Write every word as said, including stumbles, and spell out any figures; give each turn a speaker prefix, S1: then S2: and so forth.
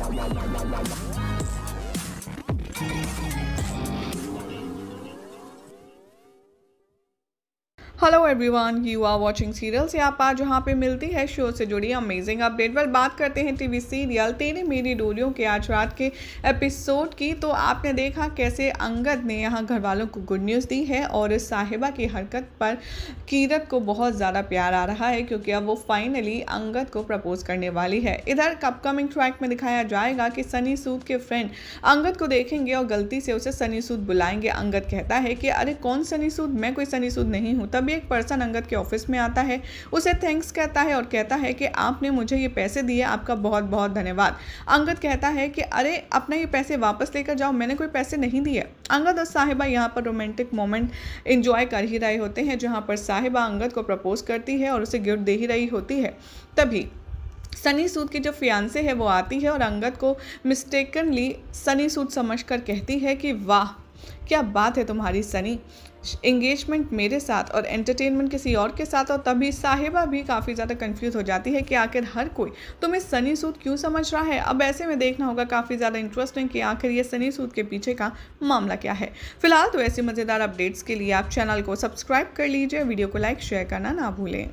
S1: Hello everyone, you are watching serials यहाँ पर जहाँ पे मिलती है शो से जुड़ी अमेजिंग अपडेट। वेल बात करते हैं टीवी सीरियल तेरी मेरी डोरियों के आज रात के एपिसोड की। तो आपने देखा कैसे अंगद ने यहाँ घर वालों को गुड न्यूज़ दी है और साहिबा की हरकत पर कीरत को बहुत ज़्यादा प्यार आ रहा है, क्योंकि अब वो फाइनली अंगद को प्रपोज करने वाली है। इधर अपकमिंग ट्रैक में दिखाया जाएगा कि सनी सूद के फ्रेंड अंगद को देखेंगे और गलती से उसे सनी सूद बुलाएंगे। अंगद कहता है कि अरे कौन सनी सूद, मैं कोई सनी सूद नहीं हूँ। तभी एक पर्सन अंगद के ऑफिस में आता है, उसे थैंक्स कहता है और कहता है कि आपने मुझे ये पैसे दिए, आपका बहुत बहुत धन्यवाद। अंगद कहता है कि अरे अपने ये पैसे वापस लेकर जाओ, मैंने कोई पैसे नहीं दिए। अंगद और साहिबा यहाँ पर रोमांटिक मोमेंट एंजॉय कर ही रहे होते हैं, जहाँ पर साहिबा अंगद को प्रपोज करती है और उसे गिफ्ट दे ही रही होती है। तभी सनी सूद की जो फियांसे है वो आती है और अंगद को मिस्टेकनली सनी सूद समझकर कहती है कि वाह क्या बात है तुम्हारी सनी, एंगेजमेंट मेरे साथ और एंटरटेनमेंट किसी और के साथ। और तभी साहिबा भी काफ़ी ज़्यादा कंफ्यूज हो जाती है कि आखिर हर कोई तुम्हें सनी सूद क्यों समझ रहा है। अब ऐसे में देखना होगा काफ़ी ज़्यादा इंटरेस्टिंग कि आखिर ये सनी सूद के पीछे का मामला क्या है। फिलहाल तो ऐसी मज़ेदार अपडेट्स के लिए आप चैनल को सब्सक्राइब कर लीजिए, वीडियो को लाइक शेयर करना ना भूलें।